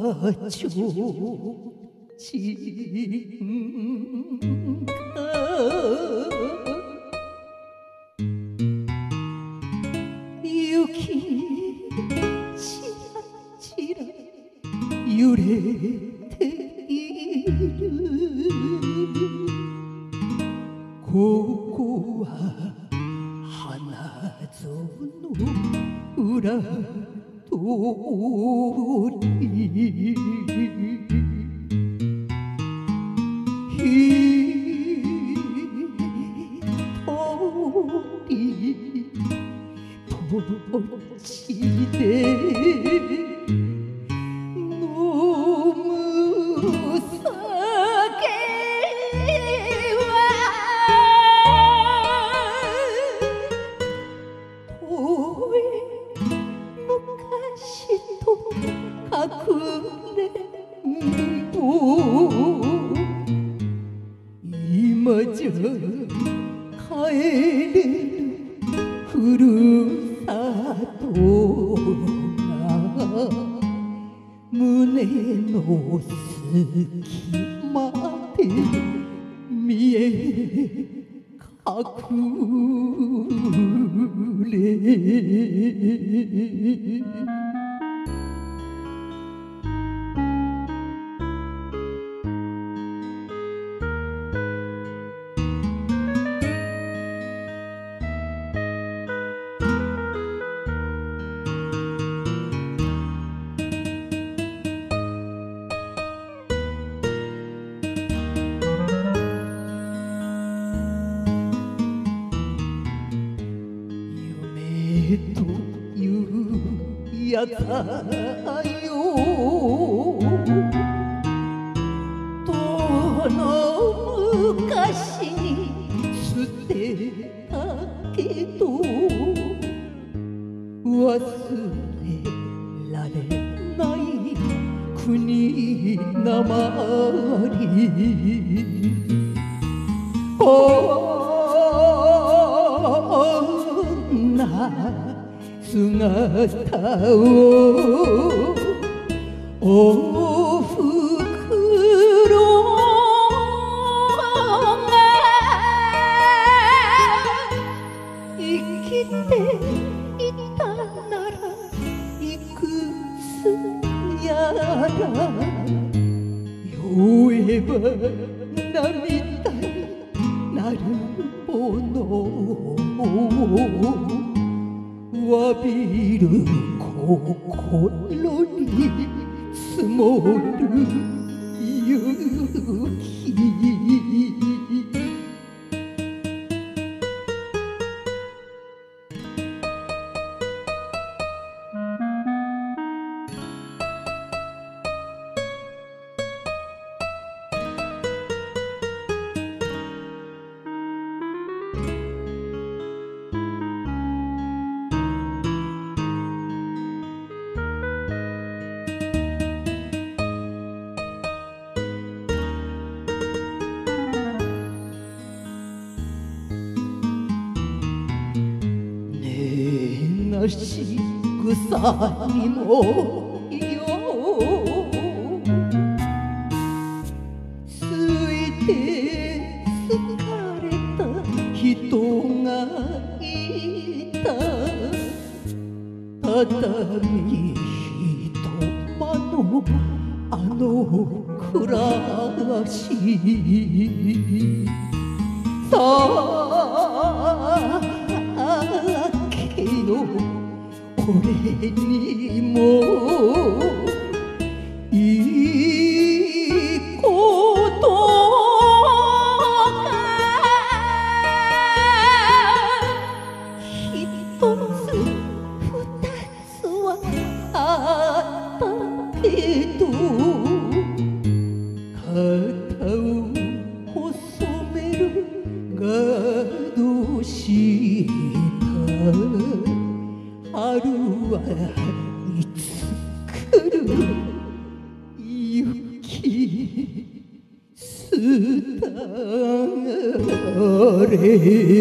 雪ちらちら揺れているここは花園裏通りこっちで飲む酒は遠い昔と隠れんぼ今じゃ帰れるふるさとが胸の隙間で見え隠れというやつよどの昔に捨てたけど忘れられない国なまり姿をおふくろが生きていたならいくつやら酔えば涙になるものわびる心に積もる雪し草にもよついて好かれた人がいた畳一間のあの暮らしさあこれにもいいことが一つ二つはあったけど肩を細めるがどうした春はいつ来る雪すたれ